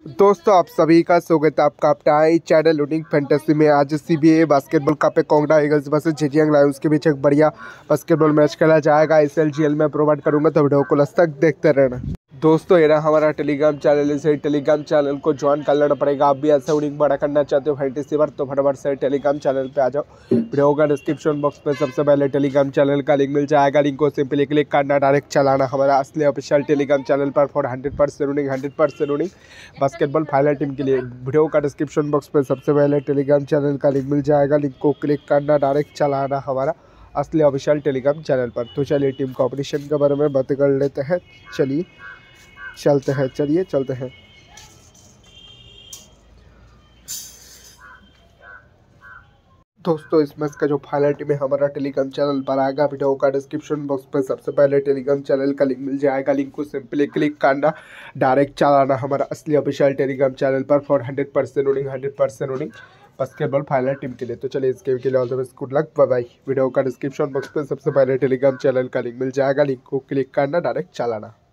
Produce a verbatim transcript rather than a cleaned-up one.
दोस्तों आप सभी का स्वागत है आपका अपना ही चैनल लूटिंग फैंटेसी में। आज सीबीए बास्केटबॉल कप पे कोंगड़ा ईगल्स वर्सेस झेजियांग लायंस के बीच एक बढ़िया बास्केटबॉल मैच खेला जाएगा। इस एल जी एल में प्रोवाइड करूंगा तो वीडियो को लास्ट तक देखते रहना। दोस्तों ये रहा हमारा टेलीग्राम चैनल, इसे टेलीग्राम चैनल को ज्वाइन कर लेना पड़ेगा। आप भी ऐसा विनिंग बड़ा करना चाहते हो फैंटेसी पर तो फटाफट से टेलीग्राम चैनल पे आ जाओ। वीडियो का डिस्क्रिप्शन बॉक्स में सबसे पहले टेलीग्राम चैनल का लिंक मिल जाएगा। लिंक को सिंपली क्लिक करना, डायरेक्ट चलाना हमारा असली ऑफिशियल टेलीग्राम चैनल पर for hundred percent running hundred percent running basketball final team के लिए। वीडियो का डिस्क्रिप्शन बॉक्स में सबसे पहले टेलीग्राम चैनल का लिंक मिल जाएगा। लिंक को क्लिक करना, डायरेक्ट चलाना हमारा असली ऑफिशियल टेलीग्राम चैनल पर। तो चलिए टीम कॉम्पिटिशन के बारे में बात कर लेते हैं। चलिए चलते हैं चलिए चलते हैं दोस्तों इस मैच का जो फाइनल टीम है हमारा टेलीग्राम चैनल पर आएगा। वीडियो का डिस्क्रिप्शन बॉक्स पर सबसे पहले टेलीग्राम चैनल का लिंक मिल जाएगा। लिंक को सिंपली क्लिक करना, डायरेक्ट चलाना हमारा असली ऑफिशियल टेलीग्राम चैनल पर for hundred percent running hundred percent running basketball final team के लिए। तो चलिए इस गेम के लिए all the best, good luck, bye bye. Video का डिस्क्रिप्शन बॉक्स पर सबसे पहले टेलीग्राम चैनल का लिंक मिल जाएगा। लिंक को क्लिक करना, डायरेक्ट चलाना।